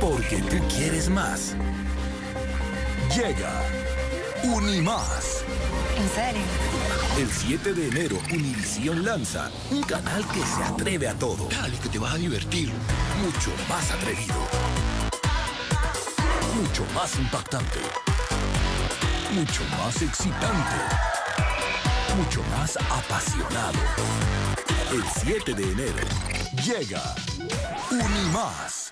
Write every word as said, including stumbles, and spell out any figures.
Porque tú quieres más. Llega Unimás. ¿En serio? El siete de enero, Univisión lanza un canal que se atreve a todo. Dale, que te vas a divertir. Mucho más atrevido. Mucho más impactante. Mucho más excitante. Mucho más apasionado. El siete de enero, llega Unimás.